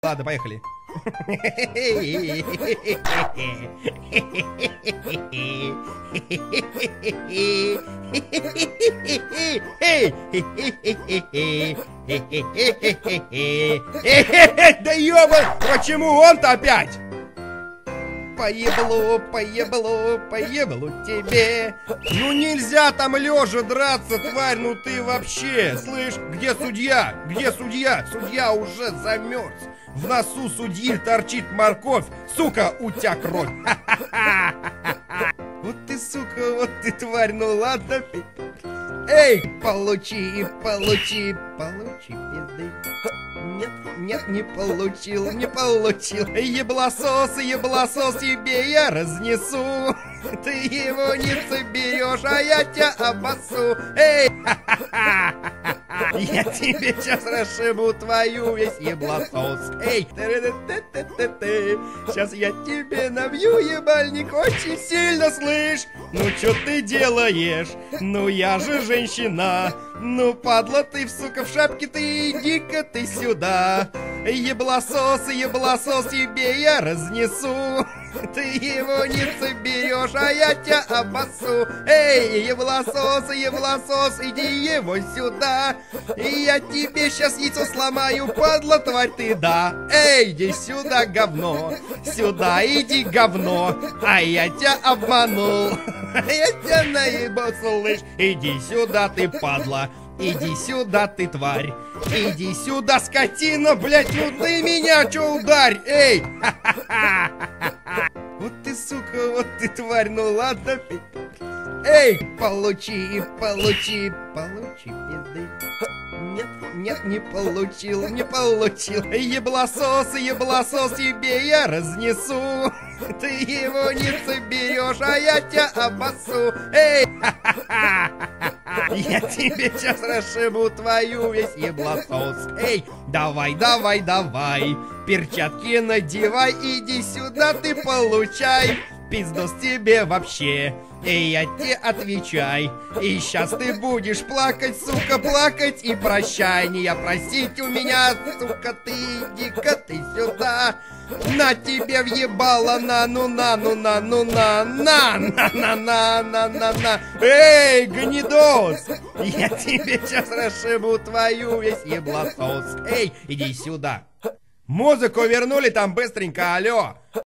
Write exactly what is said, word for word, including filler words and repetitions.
Ладно, поехали. Да ёба, почему он-то опять? Поеблу, поеблу, поеблу тебе. Ну нельзя там лежа драться, тварь, ну ты вообще. Слышь, где судья? Где судья? Судья уже замерз. В носу судьи торчит морковь. Сука, у тебя кровь. Вот ты, сука, вот ты тварь, ну ладно. Эй, получи, получи, получи пизды. Нет, нет, не получил, не получил. Еблосос, еблосос тебе я разнесу. Ты его не соберешь, а я тебя обоссу. Эй, я тебе сейчас расшибу твою весь еблосос. Эй, сейчас я тебе набью ебальник очень сильно, слышь. Ну что ты делаешь? Ну я же женщина. Ну падла ты, сука, в шапке, ты иди-ка ты сюда. Еблосос, еблосос тебе я разнесу. Ты его не соберешь, а я тебя обоссу. Эй, еблосос, еблосос, иди его сюда. И я тебе сейчас яйцо сломаю, падла тварь ты, да. Эй, иди сюда, говно. Сюда иди, говно. А я тебя обманул. Я тебя наебал, слышь. Иди сюда, ты падла. Иди сюда, ты тварь. Иди сюда, скотина, блядь, ну ты меня чё ударь, эй! Вот ты, сука, вот ты тварь, ну ладно. Эй, получи, получи, получи пизды. Нет, нет, не получил, не получил. Еблосос, еблосос тебе я разнесу. Ты его не соберешь, а я тебя обоссу. Эй, я тебе сейчас расшибу твою весь еблосос. Эй, давай, давай, давай. Перчатки надевай, иди сюда, ты получай. Пиздос тебе вообще. Эй, я тебе отвечай. И сейчас ты будешь плакать, сука, плакать и прощай. Не я просить у меня, сука, ты иди-ка ты сюда. На тебе въебало, на, ну на, ну на, ну на, на, на, на, на, на, на, на. Эй, гнидос! Я тебе сейчас расшибу твою весь еблосос. Эй, иди сюда. Музыку вернули там быстренько, алло.